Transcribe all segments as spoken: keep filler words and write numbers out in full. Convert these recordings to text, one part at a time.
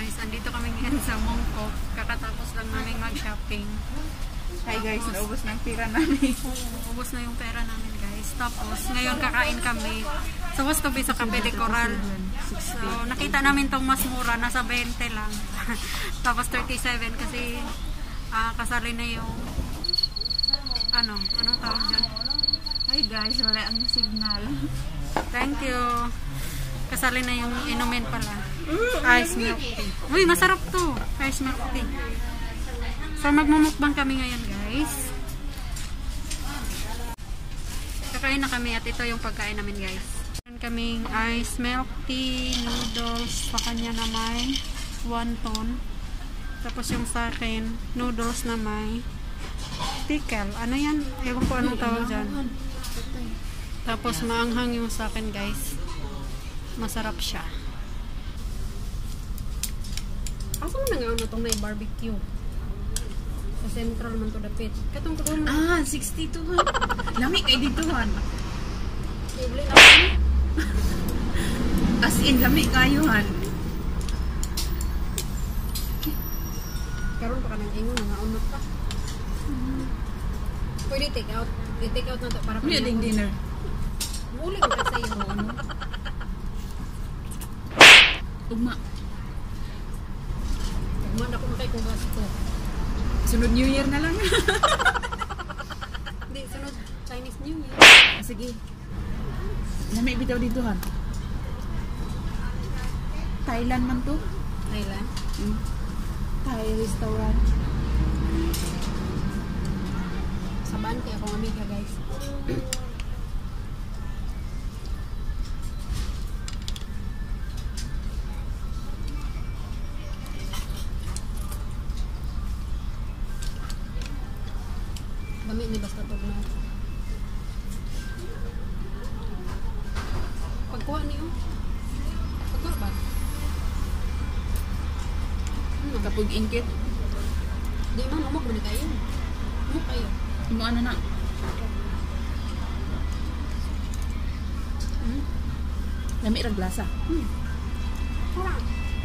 guys, andito kami ngayon sa Mongkok. Kakatapos lang namin mag-shopping. Hi guys, naubos na ang pera namin. Ubos na yung pera namin guys. Tapos, ngayon kakain kami. Supposed to be sa Cafe de Coral. So, nakita namin tong mas mura, nasa twenty lang. Tapos thirty-seven kasi uh, kasali na yung ano, anong tawag dyan? Hi guys, wala ang signal. Thank you. Kasali na yung inumin pala. Ice milk tea. Uy, masarap to. Ice milk tea. So, magmumukbang kami ngayon, guys. Kakain na kami at ito yung pagkain namin, guys. Meron kaming ice milk tea, noodles, sa kanya na may wonton. Tapos yung sa akin, noodles na may pickle. Ano yan? Ewan ko anong tawag dyan. Tapos maanghang yung sa akin, guys. Masarap siya. Asa mo na nga ano itong may barbecue? Sa central man to dapit. Katong katong Ah, sixty-two. Lami kay dito han. Iblay na kami. As in, lami kayo han. Karoon pa ka ng ingon, nangaunot pa. Pwede take out. I-take out na to para Pwede ding dinner. Muli ko ka sa'yo. Tugma. Tugma na kung kay kung gasto. Sunod New Year na lang. Hindi, sunod Chinese New Year. Ah, sige. Lami bitaw dito han. Thailand man to. Thailand? Hmm. Thai restaurant. Sabaan kaya akong amiga guys. Dami ni basta to na. Pagkuha niyo. Pagkuha ba? Hmm, kapag ingkit. Di man umok man kayo. Umok kayo. Imo ano na? Hmm? Lami ra glasa. Hmm. Parang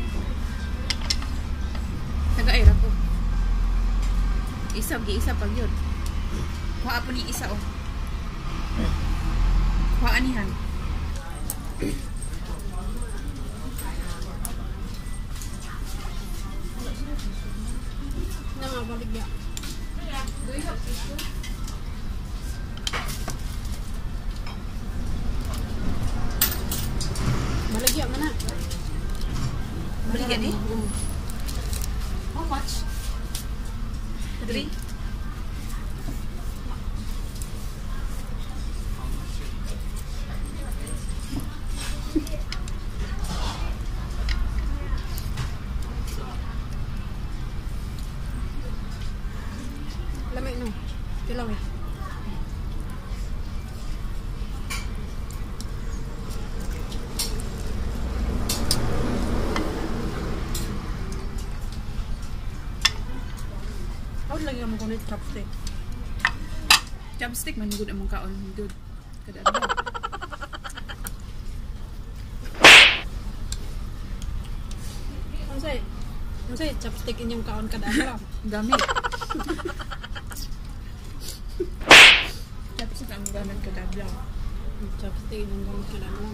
Taga-aira ko. Isa, gi-isa pag yun. Kuha po ni isa oh. Kuha anihan. na mabaligya. Baligya man na. Baligya ni? Mm. How much? Three? Lamay no. Tilaw eh. Out lagi mo kunit chopstick. Chopstick man good among kaon, good. Kada ano. Ano say? Ano say chopstick inyong kaon kada adlaw? Dami. Chopstick ang ganan kada adlaw. Chopstick inyong kaon kada adlaw.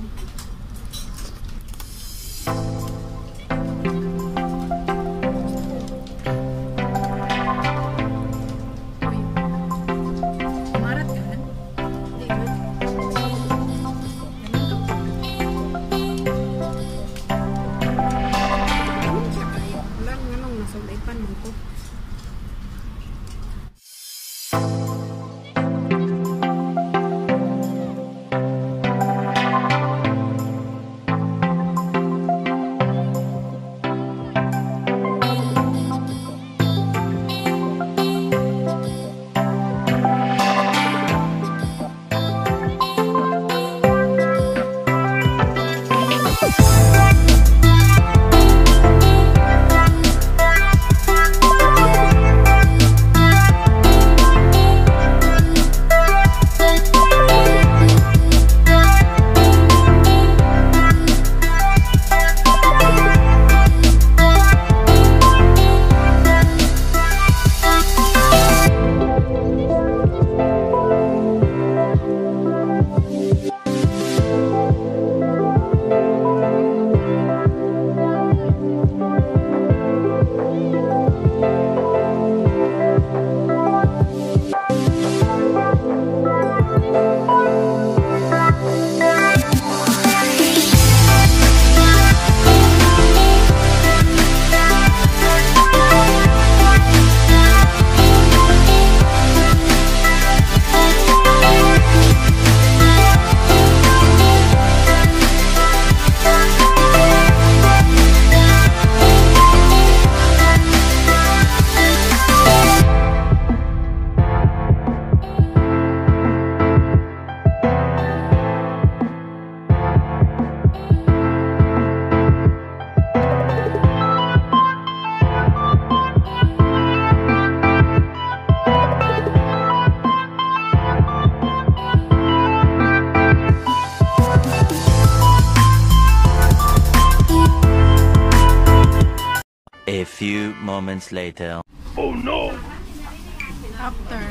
A few moments later. Oh no! After.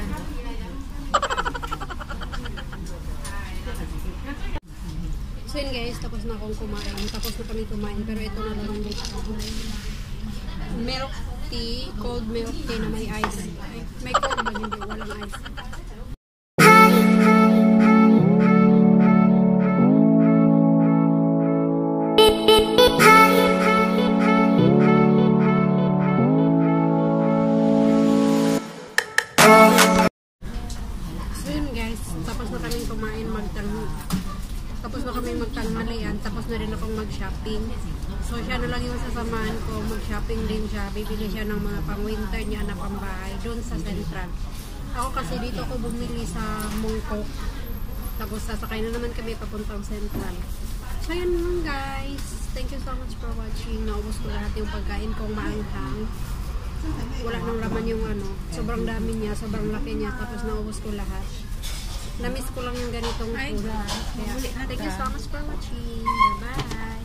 So yun guys, tapos na akong kumain. Tapos na kami kumain. Pero ito na lang dito. Milk tea, cold milk tea na may ice. May cold ba? Hindi, walang ice. So yun guys, tapos na kami kumain magtang tapos na kami magtanghalian, tapos na rin akong mag-shopping. So siya na lang yung sasamahan ko, mag-shopping din siya. Bibili siya ng mga pang-winter niya na pambahay doon sa Central. Ako kasi dito ako bumili sa Mongkok. Tapos sasakay na naman kami papuntang Central. So yun lang guys. Thank you so much for watching. Naubos ko lahat yung pagkain kong maanghang. Wala nang laman yung ano. Sobrang dami niya, sobrang laki niya. Tapos naubos ko lahat. Na-miss ko lang yung ganitong food. Kaya, thank you so much for watching. Bye-bye!